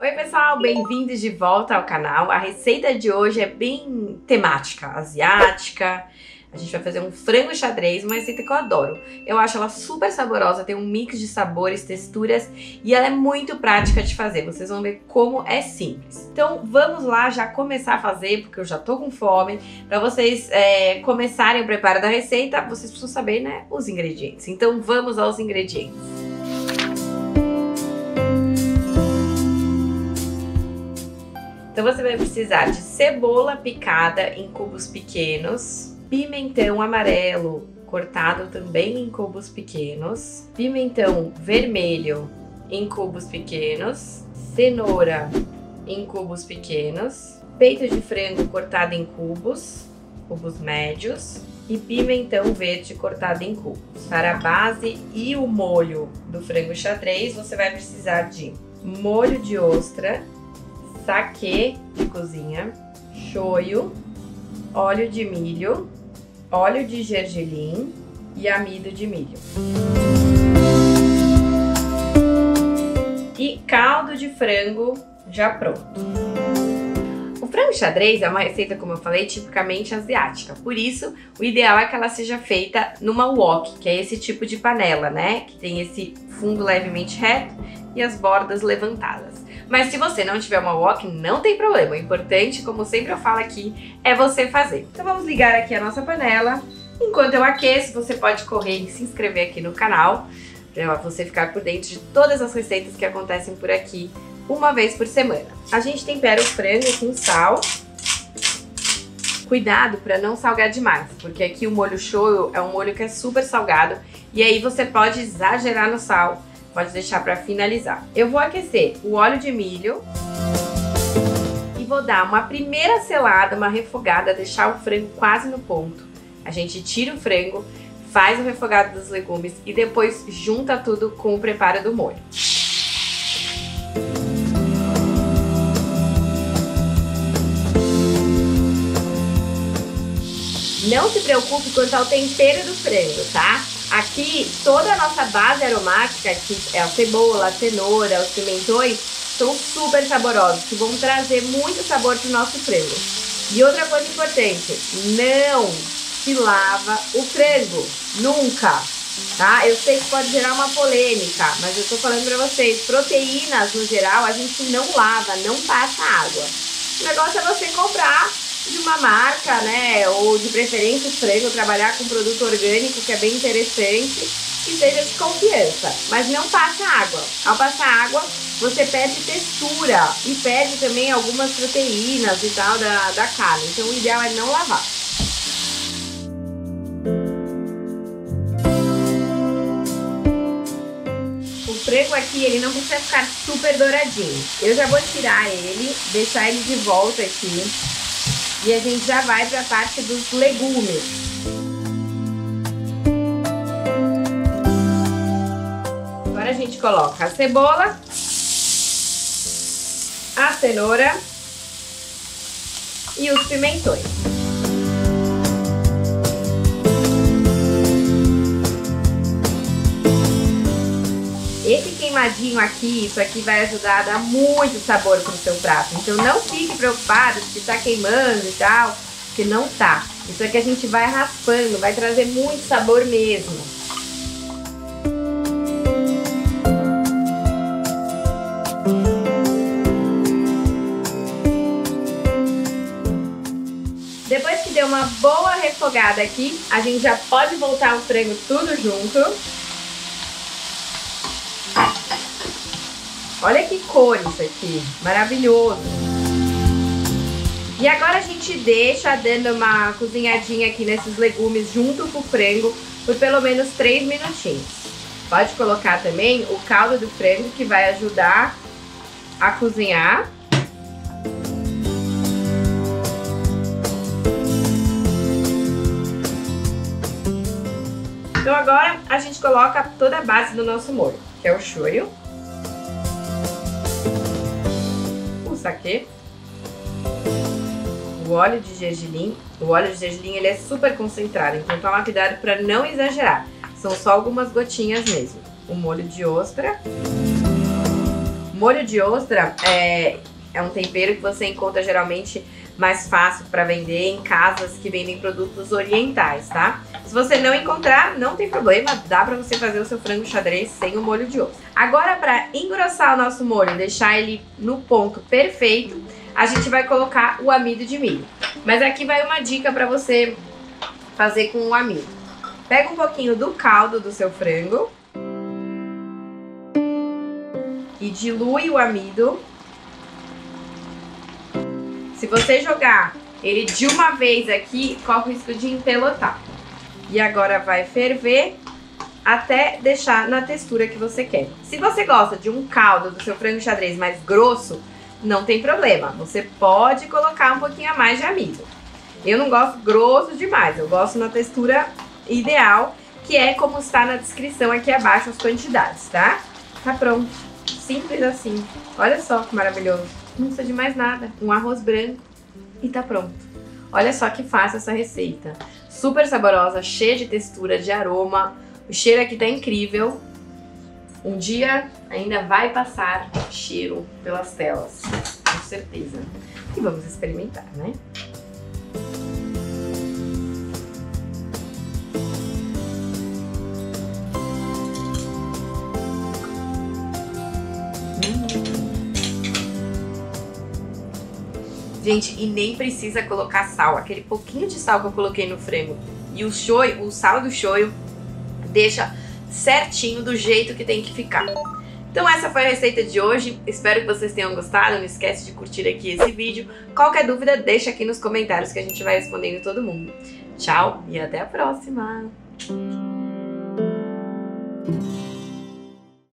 Oi pessoal, bem-vindos de volta ao canal. A receita de hoje é bem temática, asiática. A gente vai fazer um frango xadrez, uma receita que eu adoro. Eu acho ela super saborosa, tem um mix de sabores, texturas e ela é muito prática de fazer. Vocês vão ver como é simples. Então vamos lá já começar a fazer, porque eu já tô com fome. Para vocês começarem o preparo da receita, vocês precisam saber, né, os ingredientes. Então vamos aos ingredientes. Então você vai precisar de cebola picada em cubos pequenos, pimentão amarelo cortado também em cubos pequenos, pimentão vermelho em cubos pequenos, cenoura em cubos pequenos, peito de frango cortado em cubos médios e pimentão verde cortado em cubos. Para a base e o molho do frango xadrez, você vai precisar de molho de ostra, saquê de cozinha, shoyu, óleo de milho, óleo de gergelim e amido de milho. E caldo de frango já pronto. O frango xadrez é uma receita, como eu falei, tipicamente asiática. Por isso, o ideal é que ela seja feita numa wok, que é esse tipo de panela, né? Que tem esse fundo levemente reto e as bordas levantadas. Mas se você não tiver uma wok, não tem problema. O importante, como sempre eu falo aqui, é você fazer. Então vamos ligar aqui a nossa panela. Enquanto eu aqueço, você pode correr e se inscrever aqui no canal, para você ficar por dentro de todas as receitas que acontecem por aqui, uma vez por semana. A gente tempera o frango com sal. Cuidado para não salgar demais, porque aqui o molho shoyu é um molho que é super salgado, e aí você pode exagerar no sal. Pode deixar para finalizar. Eu vou aquecer o óleo de milho e vou dar uma primeira selada, uma refogada, deixar o frango quase no ponto. A gente tira o frango, faz o refogado dos legumes e depois junta tudo com o preparo do molho. Não se preocupe quanto ao tempero do frango, tá? Aqui, toda a nossa base aromática, que é a cebola, a cenoura, os pimentões, são super saborosos, que vão trazer muito sabor pro nosso frango. E outra coisa importante, não se lava o frango, nunca, tá? Eu sei que pode gerar uma polêmica, mas eu tô falando pra vocês, proteínas, no geral, a gente não lava, não passa água. O negócio é você comprar de uma marca, né, ou de preferência o frango, trabalhar com produto orgânico, que é bem interessante, que seja de confiança, mas não passa água. Ao passar água, você perde textura e perde também algumas proteínas e tal da carne, então o ideal é não lavar. O frango aqui, ele não precisa ficar super douradinho. Eu já vou tirar ele, deixar ele de volta aqui. E a gente já vai para a parte dos legumes. Agora a gente coloca a cebola, a cenoura e os pimentões. Esse queimadinho aqui, isso aqui vai ajudar a dar muito sabor pro seu prato. Então não fique preocupado se tá queimando e tal, porque não tá. Isso aqui a gente vai raspando, vai trazer muito sabor mesmo. Depois que deu uma boa refogada aqui, a gente já pode voltar o frango tudo junto. Olha que cor isso aqui, maravilhoso. E agora a gente deixa dando uma cozinhadinha aqui nesses legumes junto com o frango por pelo menos 3 minutinhos. Pode colocar também o caldo do frango, que vai ajudar a cozinhar. Então agora a gente coloca toda a base do nosso molho, que é o shoyu, o saquê, o óleo de gergelim. O óleo de gergelim, ele é super concentrado, então toma cuidado para não exagerar. São só algumas gotinhas mesmo. O molho de ostra, Molho de ostra é um tempero que você encontra geralmente mais fácil para vender em casas que vendem produtos orientais, tá? Se você não encontrar, não tem problema, dá para você fazer o seu frango xadrez sem o molho de ostra. Agora, para engrossar o nosso molho, deixar ele no ponto perfeito, a gente vai colocar o amido de milho. Mas aqui vai uma dica para você fazer com o amido. Pega um pouquinho do caldo do seu frango e dilui o amido. Se você jogar ele de uma vez aqui, corre o risco de empelotar. E agora vai ferver até deixar na textura que você quer. Se você gosta de um caldo do seu frango xadrez mais grosso, não tem problema. Você pode colocar um pouquinho a mais de amido. Eu não gosto grosso demais, eu gosto na textura ideal, que é como está na descrição aqui abaixo as quantidades, tá? Tá pronto. Simples assim. Olha só que maravilhoso. Não precisa de mais nada. Um arroz branco e tá pronto. Olha só que fácil essa receita. Super saborosa, cheia de textura, de aroma. O cheiro aqui tá incrível. Um dia ainda vai passar cheiro pelas telas, com certeza. E vamos experimentar, né? Gente, e nem precisa colocar sal. Aquele pouquinho de sal que eu coloquei no frango e o sal do shoyu deixa certinho do jeito que tem que ficar. Então essa foi a receita de hoje. Espero que vocês tenham gostado. Não esquece de curtir aqui esse vídeo. Qualquer dúvida, deixa aqui nos comentários que a gente vai respondendo todo mundo. Tchau e até a próxima!